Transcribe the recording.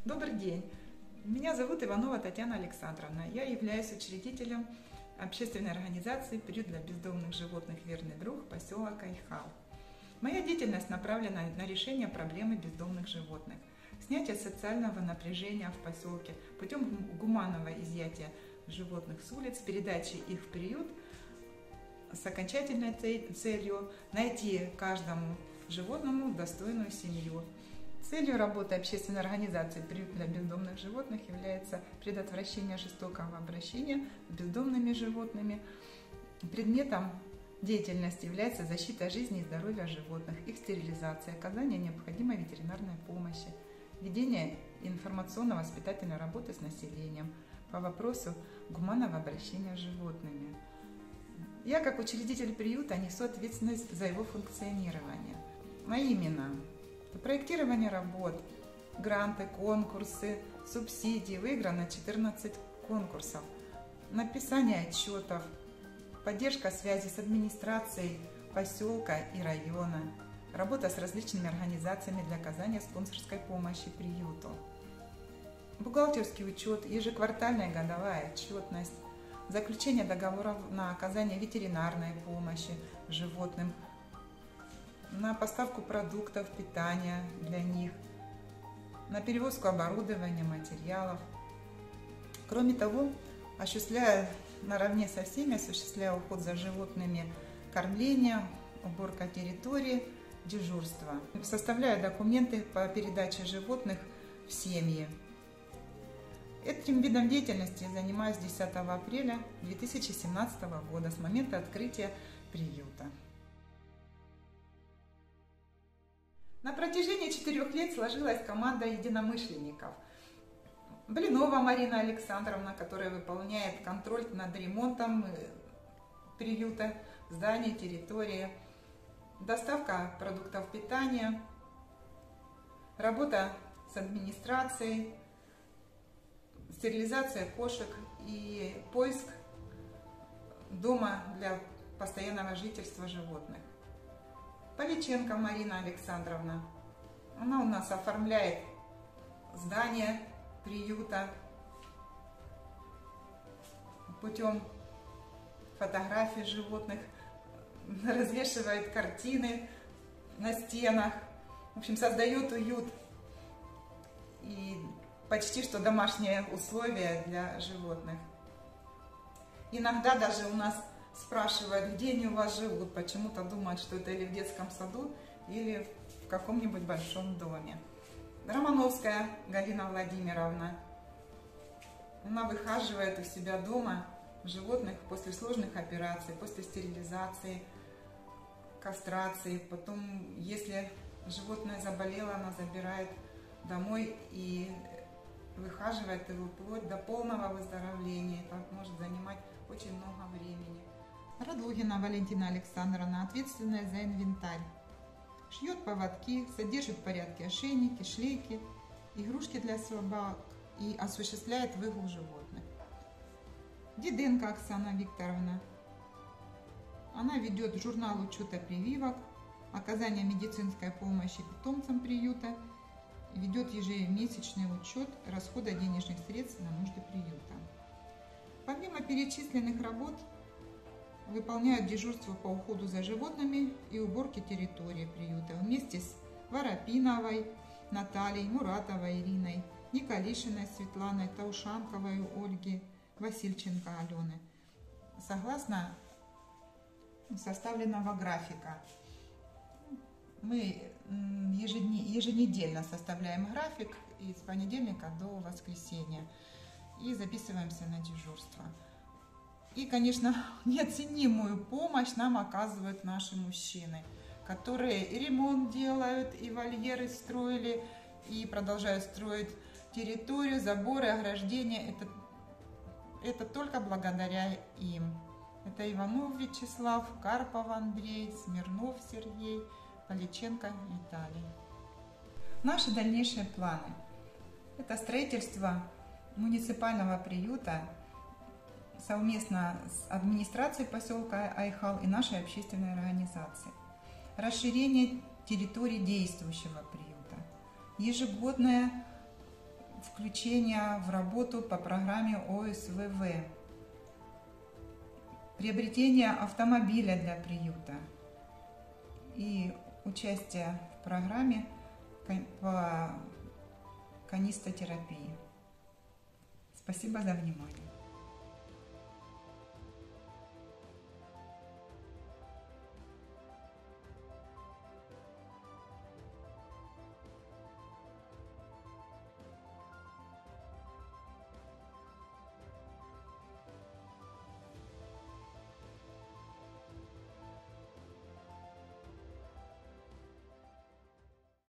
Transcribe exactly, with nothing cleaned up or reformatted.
Добрый день! Меня зовут Иванова Татьяна Александровна. Я являюсь учредителем общественной организации «Приют для бездомных животных «Верный друг», поселок Айхал». Моя деятельность направлена на решение проблемы бездомных животных, снятие социального напряжения в поселке путем гуманного изъятия животных с улиц, передачи их в приют с окончательной целью найти каждому животному достойную семью. Целью работы общественной организации «Приют для бездомных животных» является предотвращение жестокого обращения с бездомными животными. Предметом деятельности является защита жизни и здоровья животных, их стерилизация, оказание необходимой ветеринарной помощи, ведение информационно-воспитательной работы с населением по вопросу гуманного обращения с животными. Я, как учредитель приюта, несу ответственность за его функционирование. Мои имена: проектирование работ, гранты, конкурсы, субсидии. Выиграно четырнадцать конкурсов. Написание отчетов, поддержка связи с администрацией поселка и района, работа с различными организациями для оказания спонсорской помощи приюту, бухгалтерский учет, ежеквартальная годовая отчетность, заключение договоров на оказание ветеринарной помощи животным, на поставку продуктов питания для них, на перевозку оборудования, материалов. Кроме того, осуществляя наравне со всеми, осуществляя уход за животными, кормление, уборка территории, дежурство. Составляю документы по передаче животных в семьи. Этим видом деятельности я занимаюсь с десятого апреля две тысячи семнадцатого года, с момента открытия приюта. На протяжении четырех лет сложилась команда единомышленников. Блинова Марина Александровна, которая выполняет контроль над ремонтом приюта, здания, территории, доставка продуктов питания, работа с администрацией, стерилизация кошек и поиск дома для постоянного жительства животных. Поличенко Марина Александровна. Она у нас оформляет здание приюта путем фотографий животных, развешивает картины на стенах. В общем, создает уют и почти что домашние условия для животных. Иногда даже у нас спрашивают, где они у вас живут, почему-то думают, что это или в детском саду, или в каком-нибудь большом доме. Романовская Галина Владимировна. Она выхаживает у себя дома животных после сложных операций, после стерилизации, кастрации. Потом, если животное заболело, она забирает домой и выхаживает его вплоть до полного выздоровления. Это может занимать очень много времени. Радлугина Валентина Александровна, ответственная за инвентарь. Шьет поводки, содержит в порядке ошейники, шлейки, игрушки для собак и осуществляет выгул животных. Диденко Оксана Викторовна. Она ведет журнал учета прививок, оказание медицинской помощи питомцам приюта, ведет ежемесячный учет расхода денежных средств на нужды приюта. Помимо перечисленных работ, выполняют дежурство по уходу за животными и уборке территории приюта вместе с Воропиновой Натальей, Муратовой Ириной, Николишиной Светланой, Таушанковой Ольги, Васильченко Алены. Согласно составленного графика, мы еженедельно составляем график и с понедельника до воскресенья и записываемся на дежурство. И, конечно, неоценимую помощь нам оказывают наши мужчины, которые и ремонт делают, и вольеры строили, и продолжают строить территорию, заборы, ограждения. Это, это только благодаря им. Это Иванов Вячеслав, Карпов Андрей, Смирнов Сергей, Поличенко Виталий. Наши дальнейшие планы – это строительство муниципального приюта совместно с администрацией поселка Айхал и нашей общественной организацией. Расширение территории действующего приюта. Ежегодное включение в работу по программе О С В В, приобретение автомобиля для приюта и участие в программе по канистотерапии. Спасибо за внимание.